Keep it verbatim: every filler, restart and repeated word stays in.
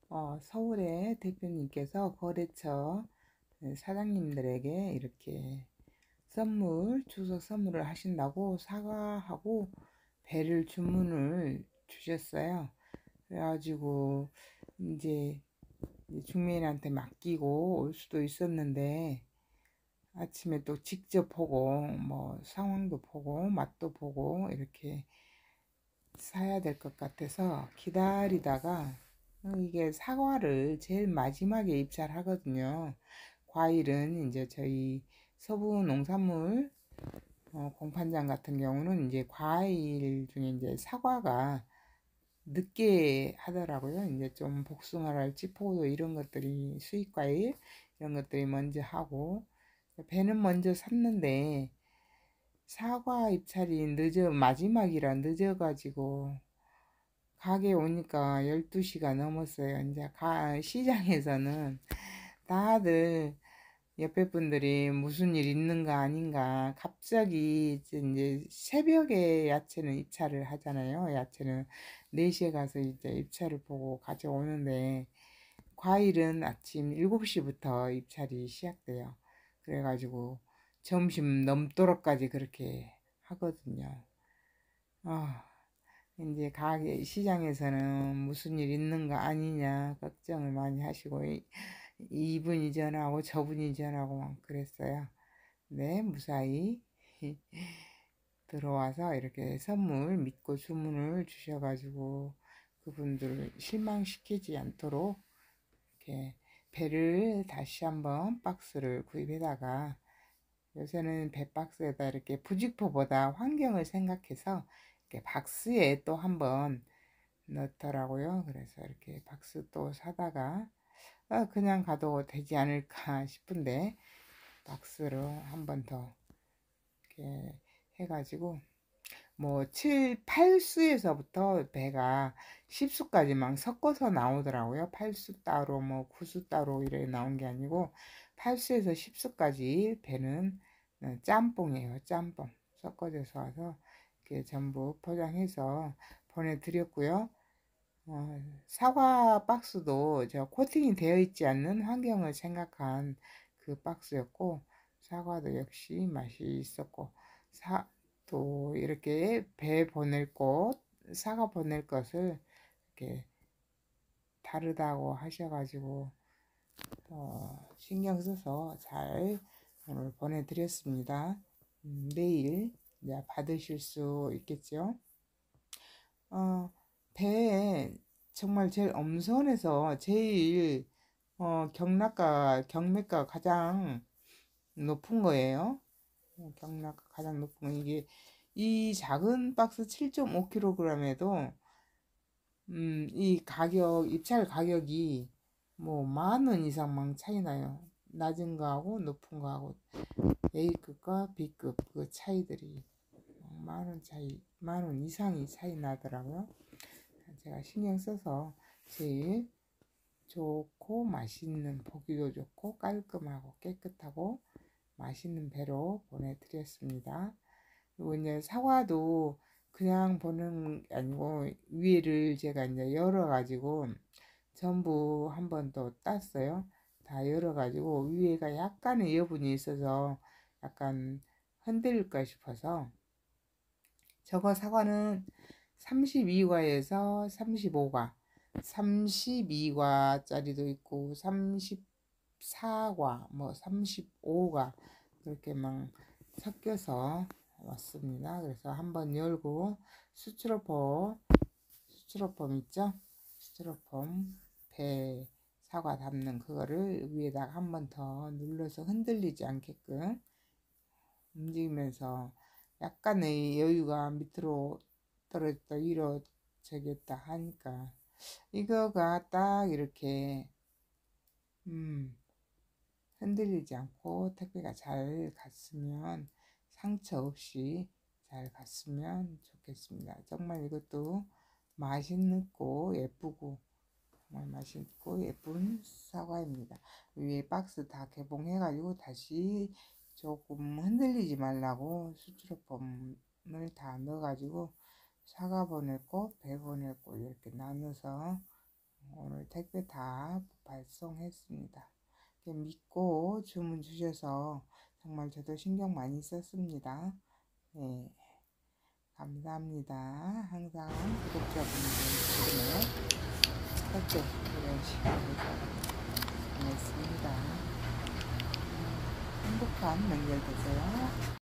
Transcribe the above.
어, 서울의 대표님께서 거래처 사장님들에게 이렇게 선물, 추석 선물을 하신다고 사과하고 배를 주문을 주셨어요. 그래가지고 이제 중매인한테 맡기고 올 수도 있었는데 아침에 또 직접 보고 뭐 상황도 보고 맛도 보고 이렇게 사야 될 것 같아서 기다리다가 어, 이게 사과를 제일 마지막에 입찰하거든요. 과일은 이제 저희 서부 농산물 어, 공판장 같은 경우는 이제 과일 중에 이제 사과가 늦게 하더라고요. 이제 좀 복숭아랄지 포도 이런 것들이 수입 과일 이런 것들이 먼저 하고 배는 먼저 샀는데 사과 입찰이 늦어 마지막이라 늦어가지고 가게 오니까 열두 시가 넘었어요. 이제 가, 시장에서는 다들 옆에 분들이 무슨 일 있는가 아닌가 갑자기 이제 새벽에 야채는 입찰을 하잖아요. 야채는 네 시에 가서 이제 입찰을 보고 가져오는데 과일은 아침 일곱 시부터 입찰이 시작돼요. 그래가지고 점심 넘도록까지 그렇게 하거든요. 아, 이제 가게 시장에서는 무슨 일 있는가 아니냐 걱정을 많이 하시고 이- 이분이 전화하고 저분이 전화하고 막 그랬어요. 네, 무사히 들어와서 이렇게 선물 믿고 주문을 주셔가지고 그분들을 실망시키지 않도록 이렇게 배를 다시 한번 박스를 구입해다가 요새는 배박스에다 이렇게 부직포보다 환경을 생각해서 이렇게 박스에 또 한번 넣더라고요. 그래서 이렇게 박스 또 사다가 아, 그냥 가도 되지 않을까 싶은데 박스로 한 번 더 이렇게 해가지고 뭐 칠, 팔 수에서부터 배가 십 수까지 막 섞어서 나오더라고요. 팔 수 따로 뭐 구 수 따로 이렇게 나온 게 아니고 팔 수에서 십 수까지 배는 어, 짬뽕이에요. 짬뽕 섞어져서 와서 이렇게 전부 포장해서 보내드렸고요. 어, 사과 박스도 저 코팅이 되어 있지 않는 환경을 생각한 그 박스였고 사과도 역시 맛이 있었고 사, 또 이렇게 배 보낼 곳 사과 보낼 것을 이렇게 다르다고 하셔가지고 어, 신경 써서 잘 오늘 보내드렸습니다. 음, 내일 이제 받으실 수 있겠죠. 어, 배에 정말 제일 엄선해서 제일 어, 경락가 경매가 가장 높은 거예요. 어, 경락가 가장 높은 거 이게 이 작은 박스 칠 점 오 킬로그램에도 음, 이 가격 입찰 가격이 뭐 만 원 이상 막 차이 나요. 낮은 거하고 높은 거하고 A급과 B급 그 차이들이 만 원 차이, 만 원 이상이 차이 나더라고요. 제가 신경 써서 제일 좋고 맛있는 보기도 좋고 깔끔하고 깨끗하고 맛있는 배로 보내드렸습니다. 그리고 이제 사과도 그냥 보는 게 아니고 위를 제가 이제 열어가지고 전부 한 번 더 땄어요. 다 열어가지고 위에가 약간의 여분이 있어서 약간 흔들릴까 싶어서 저거 사과는 삼십이 과에서 삼십오 과, 삼십이 과짜리도 있고 삼십사 과, 뭐 삼십오 과 그렇게 막 섞여서 왔습니다. 그래서 한번 열고 스티로폼, 스티로폼 있죠? 스티로폼 배 사과 담는 그거를 위에다가 한 번 더 눌러서 흔들리지 않게끔 움직이면서 약간의 여유가 밑으로 떨어졌다 위로 저겼다 하니까 이거가 딱 이렇게 음, 흔들리지 않고 택배가 잘 갔으면 상처 없이 잘 갔으면 좋겠습니다. 정말 이것도 맛있고 예쁘고 정말 맛있고 예쁜 사과입니다. 위에 박스 다 개봉해가지고 다시 조금 흔들리지 말라고 스티로폼을 다 넣어가지고 사과 보낼 곳, 배 보낼 곳 이렇게 나눠서 오늘 택배 다 발송했습니다. 믿고 주문 주셔서 정말 저도 신경 많이 썼습니다. 네, 감사합니다. 항상 구독자분들 덕분에 택배 이런 식으로 보냈습니다. 행복한 명절 되세요.